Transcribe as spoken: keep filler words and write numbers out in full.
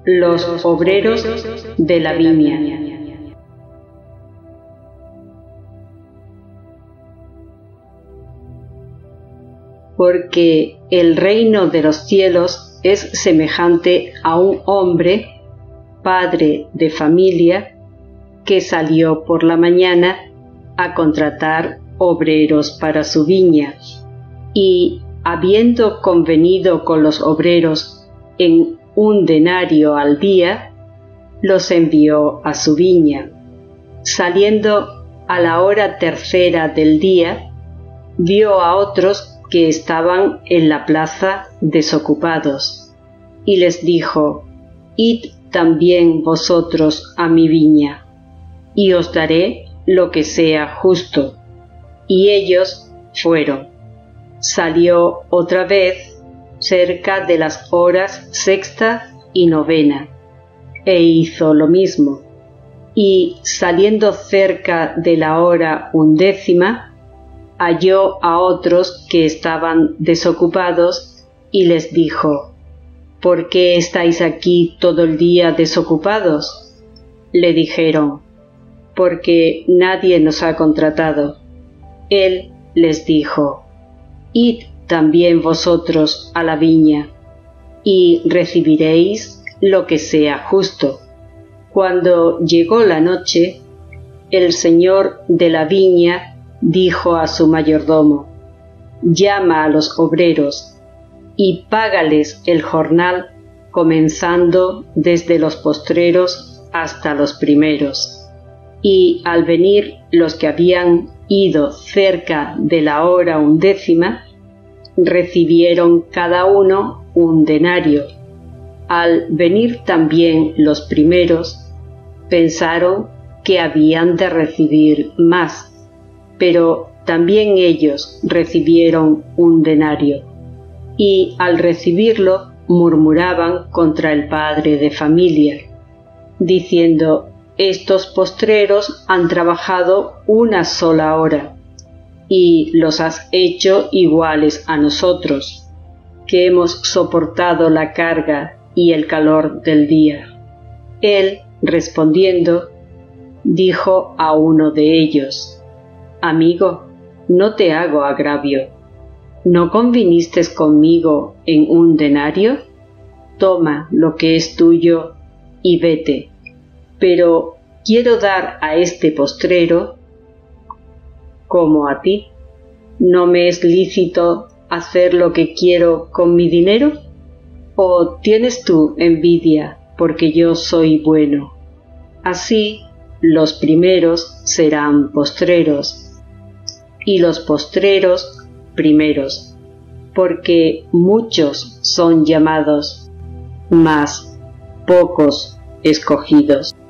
Los obreros de la viña. Porque el reino de los cielos es semejante a un hombre, padre de familia, que salió por la mañana a contratar obreros para su viña, y habiendo convenido con los obreros en un denario al día, los envió a su viña. Saliendo a la hora tercera del día, vio a otros que estaban en la plaza desocupados, y les dijo: Id también vosotros a mi viña, y os daré lo que sea justo. Y ellos fueron. Salió otra vez cerca de las horas sexta y novena, e hizo lo mismo. Y saliendo cerca de la hora undécima, halló a otros que estaban desocupados, y les dijo: ¿Por qué estáis aquí todo el día desocupados? Le dijeron: Porque nadie nos ha contratado. Él les dijo: Id también vosotros a la viña, y recibiréis lo que sea justo. Cuando llegó la noche, el señor de la viña dijo a su mayordomo: Llama a los obreros, y págales el jornal, comenzando desde los postreros hasta los primeros. Y al venir los que habían ido cerca de la hora undécima, recibieron cada uno un denario. Al venir también los primeros, pensaron que habían de recibir más, pero también ellos recibieron un denario, y al recibirlo murmuraban contra el padre de familia, diciendo: Estos postreros han trabajado una sola hora, y los has hecho iguales a nosotros, que hemos soportado la carga y el calor del día. Él, respondiendo, dijo a uno de ellos: Amigo, no te hago agravio. ¿No conviniste conmigo en un denario? Toma lo que es tuyo y vete. Pero quiero dar a este postrero como a ti. ¿No me es lícito hacer lo que quiero con mi dinero? ¿O tienes tú envidia porque yo soy bueno? Así los primeros serán postreros, y los postreros primeros, porque muchos son llamados, mas pocos escogidos.